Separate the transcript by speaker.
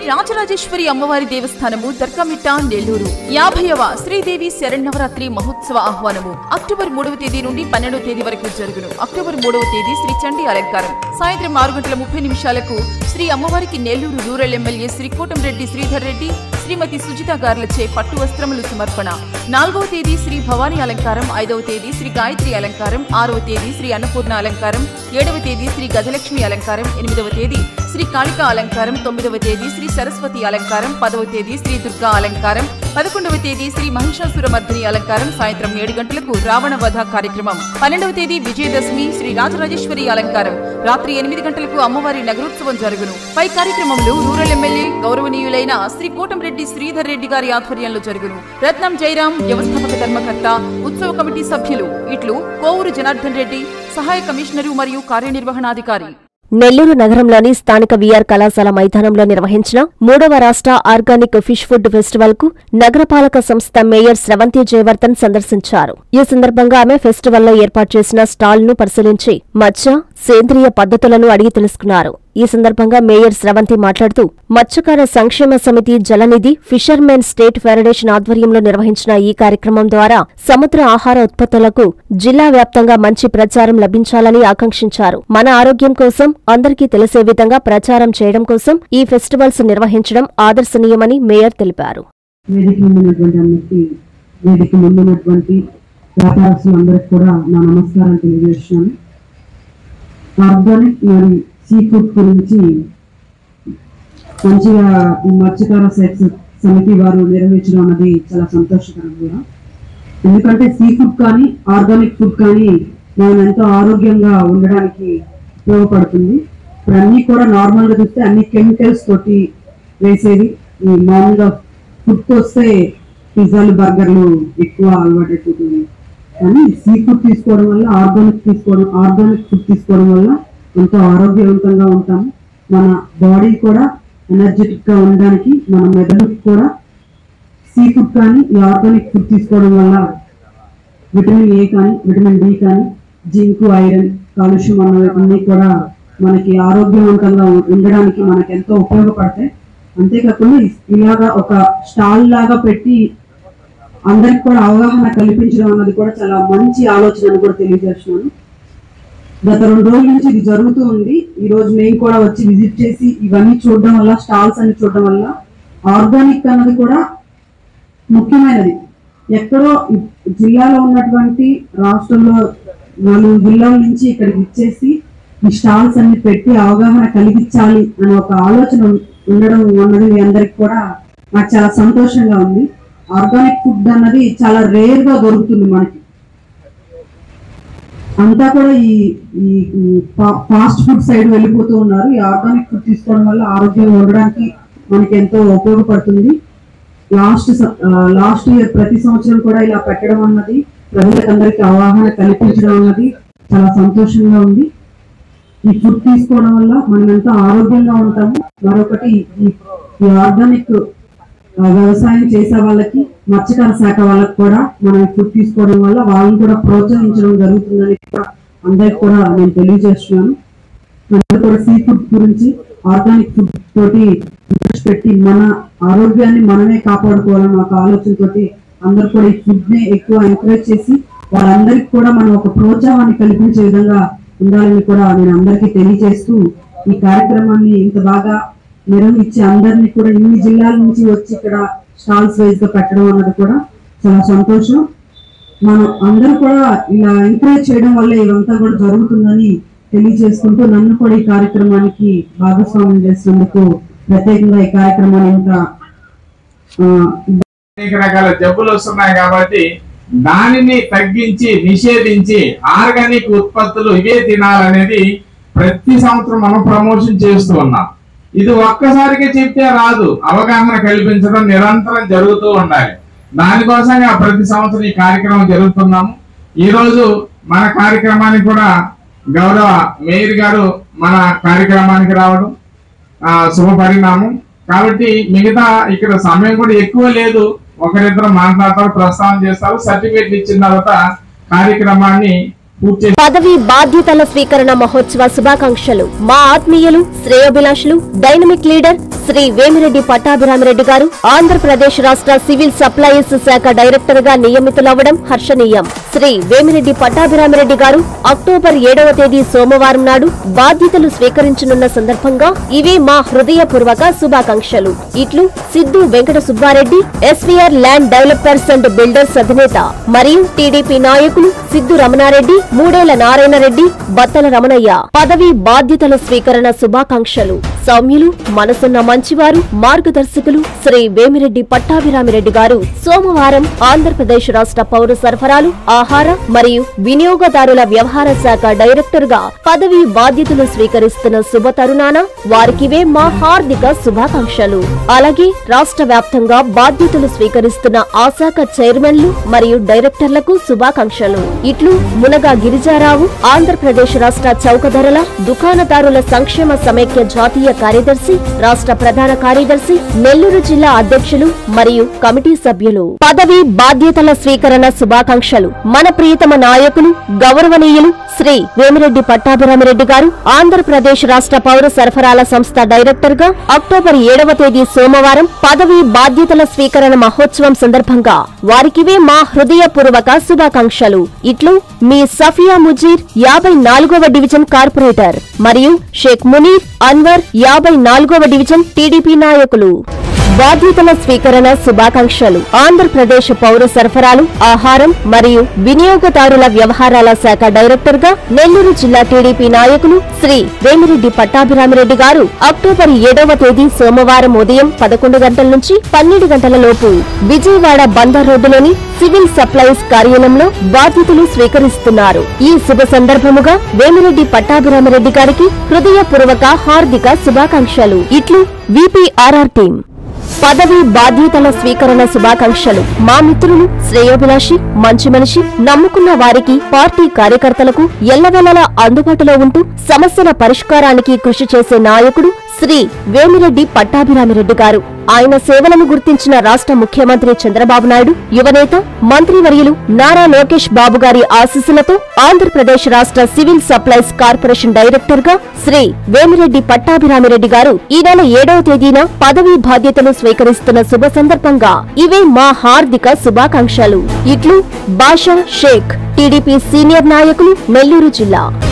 Speaker 1: రాజరాజేశ్వరి అమ్మవారి దేవస్థానము దర్గామిట్ట నెల్లూరు 50వ శ్రీదేవి శరణవరాత్రి మహోత్సవ ఆహ్వానము అక్టోబర్ 3వ తేదీ నుండి 12వ తేదీ వరకు జరుగును. అక్టోబర్ 3వ తేదీ శ్రీ చండీ అలంకారం సాయంత్రం 6:30 శ్రీ అమ్మవారికి నెల్లూరు రూరల్ ఎమ్మెల్యే శ్రీ కోటంరెడ్డి శ్రీధర్ రెడ్డి శ్రీమతి సుజిత గార్లచే పట్టు వస్త్రములు సమర్పణ. 4వ తేదీ శ్రీ భవానీ అలంకారం 5వ తేదీ శ్రీ గాయత్రి అలంకారం 6వ తేదీ శ్రీ అన్నపూర్ణ అలంకారం 7వ తేదీ శ్రీ గజలక్ష్మి అలంకారం 8వ తేదీ శ్రీ కాళికా అలంకారం 9వ తేదీ శ్రీ సరస్వతి అలంకారం 10వ తేదీ శ్రీ దుర్గా అలంకారం 11వ తేదీ శ్రీ మహిషాసురమర్దిని అలంకారం సాయంత్రం 7 గంటలకు రావణ వధ కార్యక్రమం 12వ తేదీ విజయదశమి శ్రీ రాజరాజేశ్వరి అలంకారం రాత్రి 8 గంటలకు అమ్మవారి నగరోత్సవం జరుగును. పై కార్యక్రమంలో రూరల్ ఎమ్మెల్యే గౌరవనీయులైన శ్రీ కోటంరెడ్డి శ్రీధర్ రెడ్డి గారి ఆధ్వర్యంలో జరుగును. రత్నం జయరాం వ్యవస్థాపక ధర్మకర్త ఉత్సవ కమిటీ సభ్యులు ఇట్లు కోవూరు జనార్దన్ రెడ్డి సహాయ కమిషనరు మరియు కార్యనిర్వహణాధికారి.
Speaker 2: నెల్లూరు నగరంలోని స్థానిక వీఆర్ కళాశాల మైదానంలో నిర్వహించిన 3వ రాష్ట్ర ఆర్గానిక్ ఫిష్ ఫుడ్ ఫెస్టివల్ కు నగరపాలక సంస్థ మేయర్ స్రవంతి జయవర్ధన్ సందర్శించారు. ఈ సందర్భంగా ఆమె ఫెస్టివల్లో ఏర్పాటు చేసిన స్టాల్ ను పరిశీలించి మత్స్య సేంద్రియ పద్ధతులను అడిగి తెలుసుకున్నారు. ఈ సందర్భంగా మేయర్ స్రవంతి మాట్లాడుతూ మత్స్యకార సంక్షేమ సమితి జలనిధి ఫిషర్మెన్ స్టేట్ ఫెడరేషన్ ఆధ్వర్యంలో నిర్వహించిన ఈ కార్యక్రమం ద్వారా సముద్ర ఆహార ఉత్పత్తులకు జిల్లా వ్యాప్తంగా మంచి ప్రచారం లభించాలని ఆకాంక్షించారు. మన ఆరోగ్యం కోసం అందరికీ తెలిసే విధంగా ప్రచారం చేయడం కోసం ఈ ఫెస్టివల్స్ నిర్వహించడం ఆదర్శనీయమని మేయర్ తెలిపారు.
Speaker 3: ఆర్గానిక్ మరియు సీ ఫుడ్ గురించి మంచిగా ఈ మత్స్యకార సమితి వారు నిర్వహించడం అన్నది చాలా సంతోషకరం కూడా. ఎందుకంటే సీ ఫుడ్ కానీ ఆర్గానిక్ ఫుడ్ కానీ మనం ఎంతో ఆరోగ్యంగా ఉండడానికి ఉపయోగపడుతుంది. ఇప్పుడు అన్నీ కూడా నార్మల్గా చూస్తే అన్ని కెమికల్స్ తోటి వేసేది. ఈ మామూలుగా ఫుడ్కి వస్తే పిజ్జాలు బర్గర్లు ఎక్కువ అలవాటు అయిపోతుంది. కానీ సీ ఫుడ్ తీసుకోవడం వల్ల ఆర్గానిక్ ఫుడ్ తీసుకోవడం వల్ల ఎంతో ఆరోగ్యవంతంగా ఉంటాము. మన బాడీ కూడా ఎనర్జెటిక్ గా ఉండడానికి మన మెదడుకు కూడా సీ ఫుడ్ కానీ ఈ ఆర్గానిక్ ఫుడ్ తీసుకోవడం వల్ల విటమిన్ ఏ కానీ విటమిన్ డి కానీ జింక్ ఐరన్ కాల్షియం అన్నీ కూడా మనకి ఆరోగ్యవంతంగా ఉండడానికి మనకి ఎంతో ఉపయోగపడతాయి. అంతేకాకుండా ఇలాగా ఒక స్టాల్ లాగా పెట్టి అందరికి కూడా అవగాహన కల్పించడం అన్నది కూడా చాలా మంచి ఆలోచన అని కూడా తెలియజేస్తున్నాను. గత 2 రోజుల నుంచి ఇది జరుగుతూ ఉంది. ఈ రోజు మేము కూడా వచ్చి విజిట్ చేసి ఇవన్నీ చూడడం వల్ల స్టాల్స్ అన్ని చూడడం వల్ల ఆర్గానిక్ అన్నది కూడా ముఖ్యమైనది. ఎక్కడో జిల్లాలో ఉన్నటువంటి రాష్ట్రంలో 4 జిల్లాల నుంచి ఇక్కడికి ఇచ్చేసి ఈ స్టాల్స్ అన్ని పెట్టి అవగాహన కలిగించాలి అనే ఒక ఆలోచన ఉండడం అన్నది మీ అందరికి కూడా నాకు చాలా సంతోషంగా ఉంది. ఆర్గానిక్ ఫుడ్ అన్నది చాలా రేర్ గా దొరుకుతుంది మనకి. అంతా కూడా ఈ ఫాస్ట్ ఫుడ్ సైడ్ వెళ్ళిపోతూ ఉన్నారు. ఈ ఆర్గానిక్ ఫుడ్ తీసుకోవడం వల్ల ఆరోగ్యంగా ఉండడానికి మనకి ఎంతో ఉపయోగపడుతుంది. లాస్ట్ ఇయర్ ప్రతి సంవత్సరం కూడా ఇలా పెట్టడం అన్నది ప్రజలకందరికి అవగాహన కల్పించడం అన్నది చాలా సంతోషంగా ఉంది. ఈ ఫుడ్ తీసుకోవడం వల్ల మనం ఎంతో ఆరోగ్యంగా ఉంటాము. మరొకటి ఈ ఆర్గానిక్ వ్యవసాయం చేసే వాళ్ళకి మత్స్యకార శాఖ వాళ్ళకి కూడా మనం ఫుడ్ తీసుకోవడం వల్ల వాళ్ళని కూడా ప్రోత్సహించడం జరుగుతుందని అందరికి కూడా నేను తెలియజేస్తున్నాను. అందరూ కూడా సీ ఫుడ్ గురించి ఆర్గానిక్ ఫుడ్ తోటి ఇంట్రెస్ట్ పెట్టి మన ఆరోగ్యాన్ని మనమే కాపాడుకోవాలని ఒక ఆలోచనతోటి అందరూ కూడా ఈ ఫుడ్ ని ఎక్కువ ఎంకరేజ్ చేసి వాళ్ళందరికీ కూడా మనం ఒక ప్రోత్సాహాన్ని కల్పించే విధంగా ఉండాలని కూడా నేను అందరికీ తెలియజేస్తూ ఈ కార్యక్రమాన్ని ఇంత బాగా నిర్వహించి అందరినీ కూడా ఇన్ని జిల్లాల నుంచి వచ్చి ఇక్కడ స్టాల్స్ వైజ్ గా పెట్టడం అన్నది కూడా చాలా సంతోషం. మనం అందరూ కూడా ఇలా ఎంకరేజ్ చేయడం వల్ల ఇదంతా కూడా జరుగుతుందని తెలియజేసుకుంటూ నన్ను కూడా ఈ కార్యక్రమానికి భాగస్వామ్యం చేసినందుకు ప్రత్యేకంగా ఈ కార్యక్రమాన్ని ఇంకా
Speaker 4: అనేక రకాల జబ్బులు వస్తున్నాయి కాబట్టి దానిని తగ్గించి నిషేధించి ఆర్గానిక్ ఉత్పత్తులు ఇవే తినాలనేది ప్రతి సంవత్సరం మనం ప్రమోషన్ చేస్తూ ఉన్నాం. ఇది ఒక్కసారిగా చెప్తే రాదు, అవగాహన కల్పించడం నిరంతరం జరుగుతూ ఉండాలి. దానికోసంగా ప్రతి సంవత్సరం ఈ కార్యక్రమం జరుగుతున్నాము. ఈ రోజు మన కార్యక్రమానికి కూడా గౌరవ మేయర్ గారు మన కార్యక్రమానికి రావడం శుభపరిణామం. కాబట్టి మిగతా ఇక్కడ సమయం కూడా ఎక్కువ లేదు, ఒకరిద్దరు మాట్లాడతారు, ప్రస్తావన చేస్తారు, సర్టిఫికేట్ ఇచ్చిన తర్వాత కార్యక్రమాన్ని
Speaker 2: పదవి బాధ్యతల స్వీకరణ మహోత్సవ శుభాకాంక్షలు. మా ఆత్మీయులు శ్రేయోభిలాషులు డైనమిక్ లీడర్ శ్రీ వేమిరెడ్డి పట్టాభిరామిరెడ్డి గారు ఆంధ్రప్రదేశ్ రాష్ట్ర సివిల్ సప్లైస్ శాఖ డైరెక్టర్ గా నియమితులవ్వడం హర్షణీయం. శ్రీ వేమిరెడ్డి పట్టాభిరామిరెడ్డి గారు అక్టోబర్ 7వ తేదీ సోమవారం నాడు బాధ్యతలు స్వీకరించనున్న సందర్భంగా ఇవే మా హృదయపూర్వక శుభాకాంక్షలు. ఇట్లు Siddhu Venkata Subbareddy, SVR land developers and builders అధినేత మరియు టీడీపీ నాయకులు సిద్ధు రమణారెడ్డి, మూడేళ్ల నారాయణరెడ్డి, బత్తల రమణయ్య పదవి బాధ్యతల స్వీకరణ శుభాకాంక్షలు. సౌమ్యులు, మనసున్న మంచివారు, మార్గదర్శకులు శ్రీ వేమిరెడ్డి పట్టాభిరామిరెడ్డి గారు సోమవారం ఆంధ్రప్రదేశ్ రాష్ట్ర పౌర సరఫరాలు, ఆహార మరియు వినియోగదారుల వ్యవహార శాఖ డైరెక్టర్ గా పదవి బాధ్యతలు స్వీకరిస్తున్న శుభ తరుణాన వారికివే మా హార్దిక శుభాకాంక్షలు. అలాగే రాష్ట్ర వ్యాప్తంగా బాధ్యతలు స్వీకరిస్తున్న ఆ శాఖ చైర్మన్లు మరియు డైరెక్టర్లకు శుభాకాంక్షలు. ఇట్లు మునగా గిరిజారావు, ఆంధ్రప్రదేశ్ రాష్ట్ర చౌకధరల దుకాణదారుల సంక్షేమ సమైక్య జాతీయ కార్యదర్శి, రాష్ట్ర ప్రధాన కార్యదర్శి, నెల్లూరు జిల్లా అధ్యక్షులు మరియు కమిటీ సభ్యులు. పదవి బాధ్యతల స్వీకరణ శుభాకాంక్షలు. మన ప్రియతమ నాయకులు గౌరవనీయులు శ్రీ వేమిరెడ్డి పట్టాభిరామిరెడ్డి గారు ఆంధ్రప్రదేశ్ రాష్ట్ర పౌర సరఫరాల సంస్థ డైరెక్టర్ గా అక్టోబర్ 7వ తేదీ సోమవారం పదవి బాధ్యతల స్వీకరణ మహోత్సవం సందర్భంగా వారికివే మా హృదయపూర్వక శుభాకాంక్షలు. ఇట్లు మీ సఫియా ముజీర్, 54వ డివిజన్ కార్పొరేటర్ మరియు షేక్ మునీర్ అన్వర్, 54వ డివిజన్ టీడీపీ నాయకులు. బాధ్యతల స్వీకరణ శుభాకాంక్షలు. ఆంధ్రప్రదేశ్ పౌర సరఫరాలు, ఆహారం మరియు వినియోగదారుల వ్యవహారాల శాఖ డైరెక్టర్ గా నెల్లూరు జిల్లా టీడీపీ నాయకులు శ్రీ వేమిరెడ్డి పట్టాభిరామిరెడ్డి గారు అక్టోబర్ 7వ తేదీ సోమవారం ఉదయం 11 గంటల నుంచి 12 గంటల లోపు విజయవాడ బందర్ రోడ్డులోని సివిల్ సప్లైస్ కార్యాలయంలో బాధ్యతలు స్వీకరిస్తున్నారు. ఈ శుభ సందర్భముగా వేమిరెడ్డి పట్టాభిరామిరెడ్డి గారికి హృదయపూర్వక హార్దిక శుభాకాంక్షలు. ఇట్లు విపిఆర్ఆర్ టీం. పదవి బాధ్యతల స్వీకరణ శుభాకాంక్షలు. మా మిత్రులు, శ్రేయోభిలాషి, మంచి మనిషి, నమ్ముకున్న వారికి, పార్టీ కార్యకర్తలకు ఎల్లవెల్లలా అందుబాటులో ఉంటూ సమస్యల పరిష్కారానికి కృషి చేసే నాయకుడు శ్రీ వేమిరెడ్డి పట్టాభిరామిరెడ్డి గారు. ఆయన సేవలను గుర్తించిన రాష్ట్ర ముఖ్యమంత్రి చంద్రబాబు నాయుడు, యువనేత, మంత్రివర్యులు నారా లోకేష్ బాబు గారి ఆశీస్సులతో ఆంధ్రప్రదేశ్ రాష్ట్ర సివిల్ సప్లైస్ కార్పొరేషన్ డైరెక్టర్ గా శ్రీ వేమిరెడ్డి పట్టాభిరామిరెడ్డి గారు ఈ నెల 7వ తేదీన పదవీ బాధ్యతలు స్వీకరిస్తున్న శుభ సందర్భంగా ఇవే మా హార్దిక శుభాకాంక్షలు. ఇట్లు బాషా షేక్, టీడీపీ సీనియర్ నాయకులు, నెల్లూరు జిల్లా.